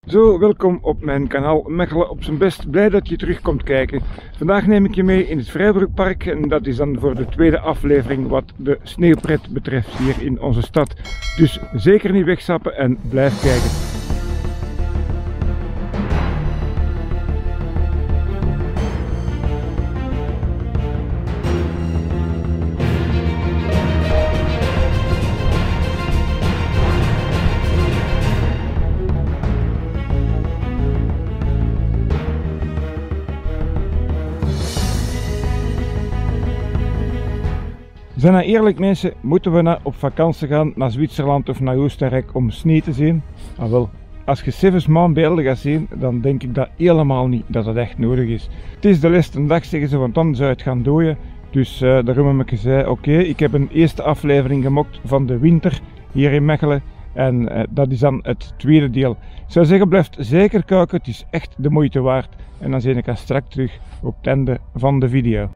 Zo, welkom op mijn kanaal Mechelen op zijn best. Blij dat je terug komt kijken. Vandaag neem ik je mee in het Vrijbroekpark en dat is dan voor de tweede aflevering wat de sneeuwpret betreft hier in onze stad. Dus zeker niet wegstappen en blijf kijken. Zijn nou eerlijk mensen, moeten we op vakantie gaan naar Zwitserland of naar Oostenrijk om sneeuw te zien? Ah wel, als je 7 maanden beelden gaat zien, dan denk ik dat helemaal niet dat het echt nodig is. Het is de laatste dag zeggen ze, want dan zou het gaan dooien. Dus daarom heb ik gezegd, oké, ik heb een eerste aflevering gemaakt van de winter hier in Mechelen. En dat is dan het tweede deel. Ik zou zeggen, blijf zeker kijken, het is echt de moeite waard. En dan zie ik je straks terug op het einde van de video.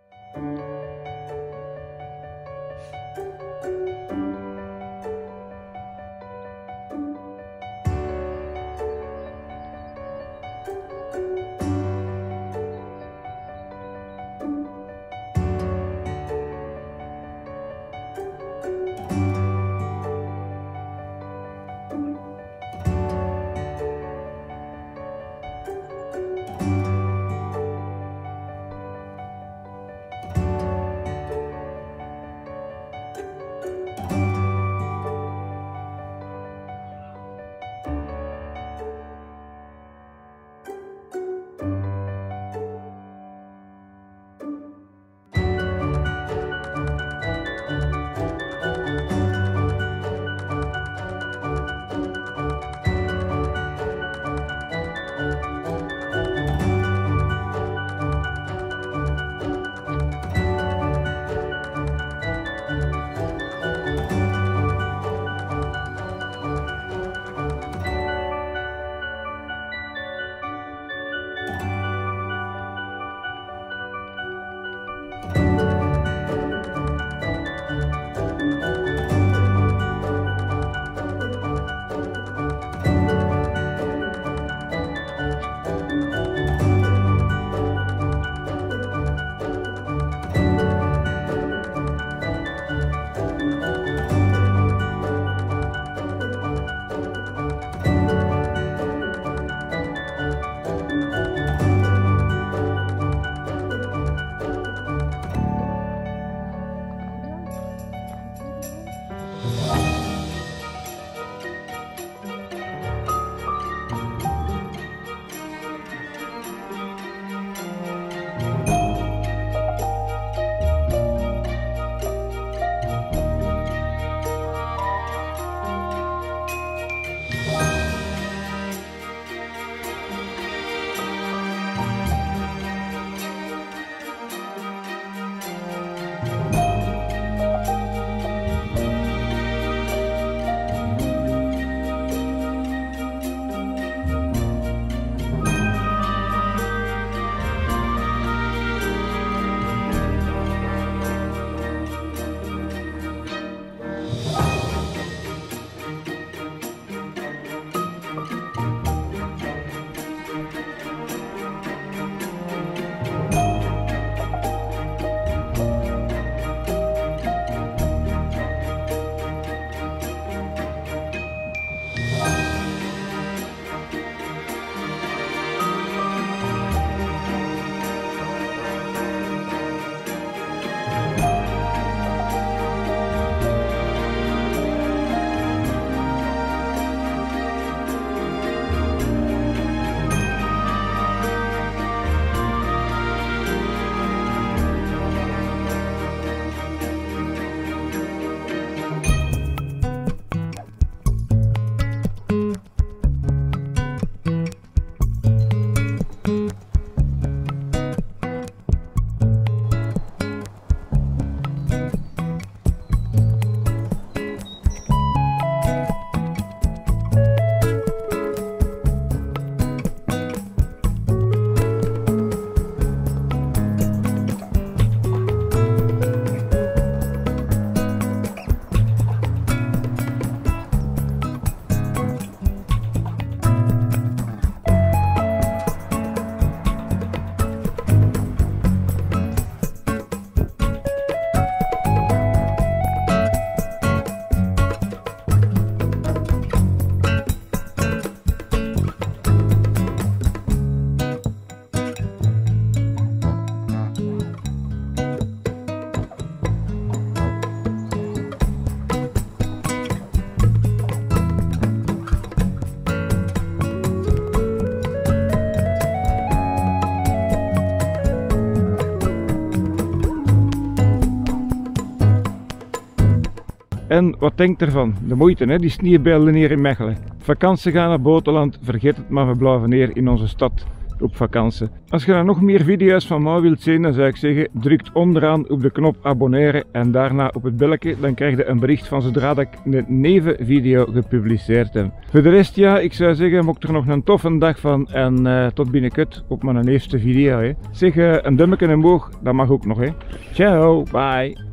En wat denkt ervan? De moeite, hè? Die sneeuwbeelden hier in Mechelen. Vakantie gaan naar buitenland, vergeet het maar, we blijven hier in onze stad op vakantie. Als je daar nog meer video's van mij wilt zien, dan zou ik zeggen, druk onderaan op de knop abonneren en daarna op het belletje, dan krijg je een bericht van zodra dat ik een nieuwe video gepubliceerd heb. Voor de rest, ja, ik zou zeggen, maak er nog een toffe dag van en tot binnenkort op mijn eerste video. Hè. Zeg, een duimpje omhoog, dat mag ook nog. Hè. Ciao, bye.